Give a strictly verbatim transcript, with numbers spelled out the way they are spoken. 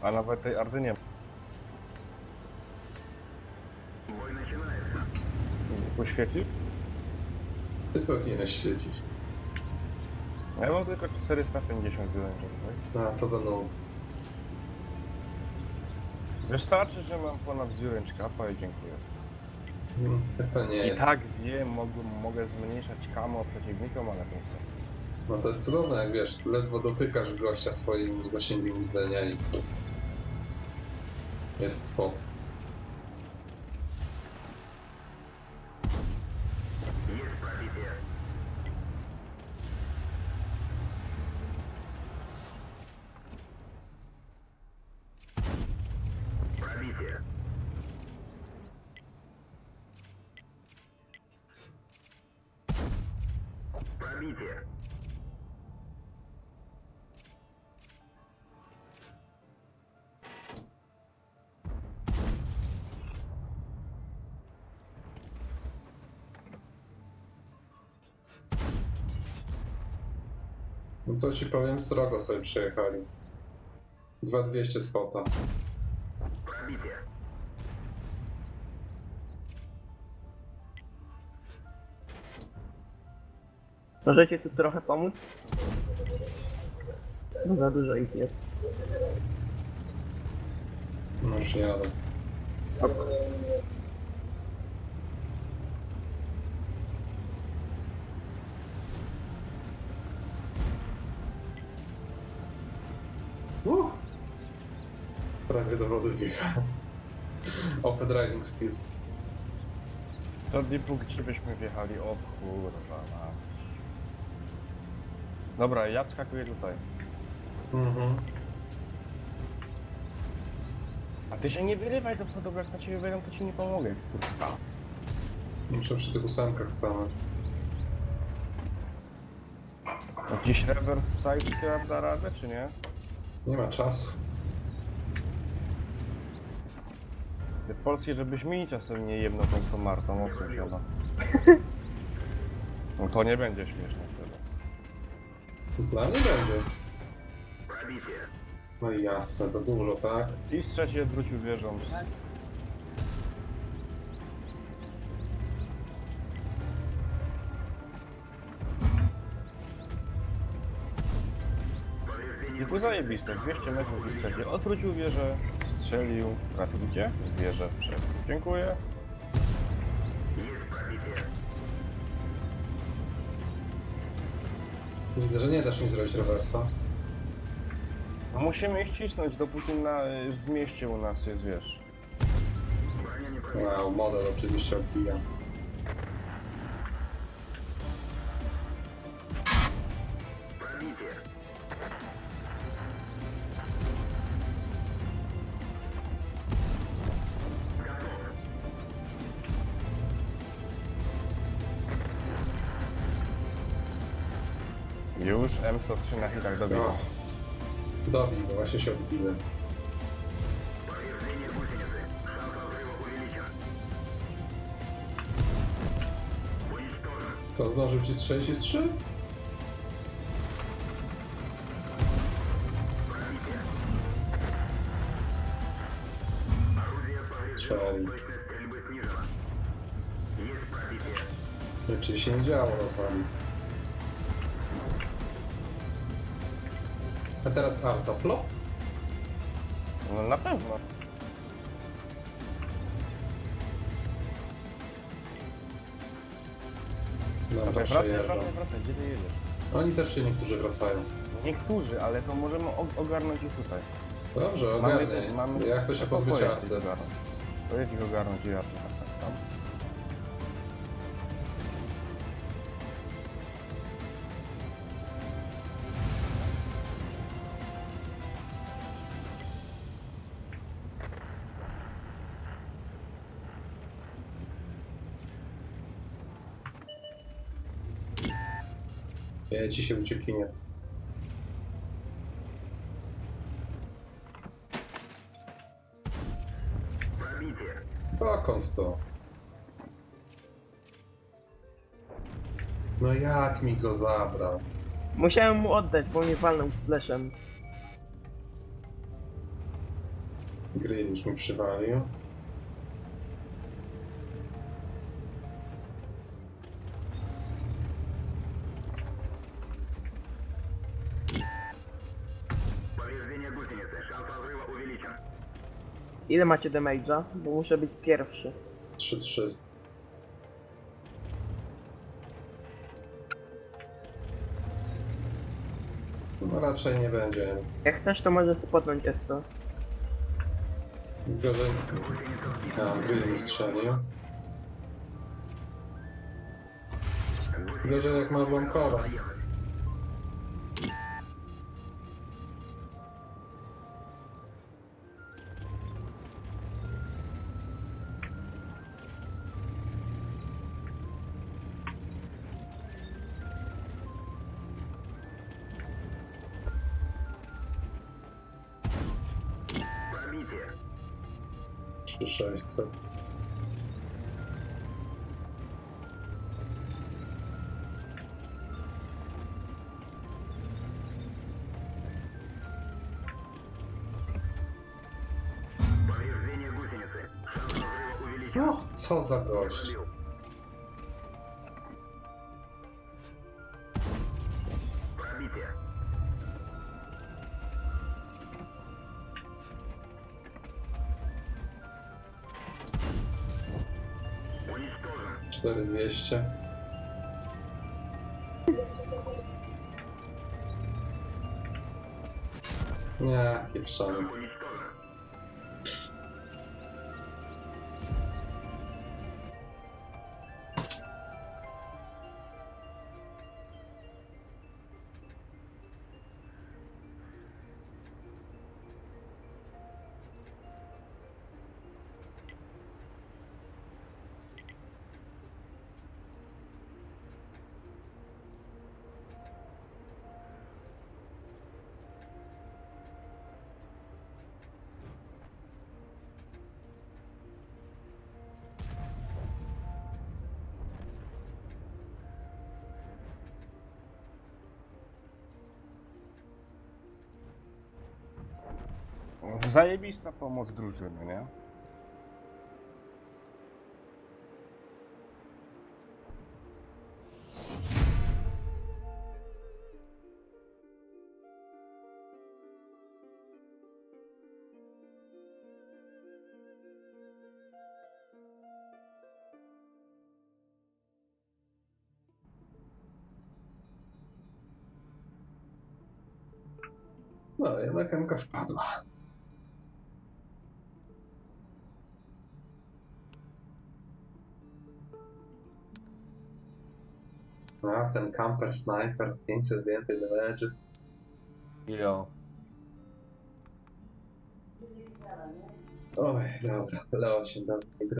A nawet tej Ardy nie ma. Poświecił? Ty powinieneś świecić. Ja mam tylko czterysta pięćdziesiąt wyłączeń. A co za no. Wystarczy, że mam ponad dziewięć kapa i dziękuję. Hmm, to nie I jest. tak wiem, mogę, mogę zmniejszać kamo przeciwnikom, ale to chcę. No to jest cudowne, jak wiesz, ledwo dotykasz gościa swoim zasięgiem widzenia i jest spot. No to ci powiem, srogo sobie przyjechali. dwa dwieście spota. Możecie tu trochę pomóc? No za dużo ich jest. No już jadę. Uh. Prawie do wody wjechałem. Open driving skills. To dipu, gdzie byśmy wjechali? O kurwa mać. Dobra, ja skakuję tutaj. Mhm. A ty się nie wyrywaj do przodu, bo jak na ciebie wejdą, to ci nie pomogę. Kurwa. Muszę przy tych ósemkach stanąć. Jakiś reverse side da radę, czy nie? Nie ma czasu. Ty Polski, żebyś mi czasem nie jebnął tą tą Martą, odsuń się ona. No to nie będzie śmieszne wtedy. Dla mnie będzie. No i jasne, za dużo, tak? I z trzeciej odwrócił wieżą. I tu zajebiste, dwieście metrów i trzeciej. Odwrócił wieżę, strzelił, trafił gdzie? W wieżę, wszedł. Dziękuję. Widzę, że nie dasz mi zrobić rewersa. No musimy ich cisnąć, dopóki na, w mieście u nas jest, wiesz. Wow, model oczywiście odbija. Już M sto trzy na hitach dobił. No. Dobił, bo właśnie się odbiłem. Co, zdążył ci strzelić i trzy? Strzeli. Czyli się nie działo, rozwalił. A teraz auto, plop. No na pewno. Dobra, Wracaj, wracaj, przejeżdżam. wracaj, wracaj, gdzie ty jedziesz? Oni też się niektórzy wracają. Niektórzy, ale to możemy o- ogarnąć ich tutaj. Dobrze, Mamy- ogarnę. mamy- Ja chcę się to pozbyć pojedź arty. ich ogarnąć. Pojedź ich ogarnąć i arty tak tam. Ja ci się ucieknie. Dokąd to? No jak mi go zabrał? Musiałem mu oddać, bo mnie walnął z fleszem. Grill już mi przywalił. Ile macie damage'a? Bo muszę być pierwszy. trzy trzysta. No raczej nie będzie. Jak chcesz, to możesz spotnąć S to. Tylko, że... A, grill mi strzelił. Tylko, że jak ma błąkowa. trzy sześćset. No, co za gość. cztery dwieście. Nie, kiepszony. Zajebista pomoc drużyny, nie? No, jednak M K wpadła. A, ten camper sniper, pięćset więcej damage'y. Jo. Oj, dobra, Leo się da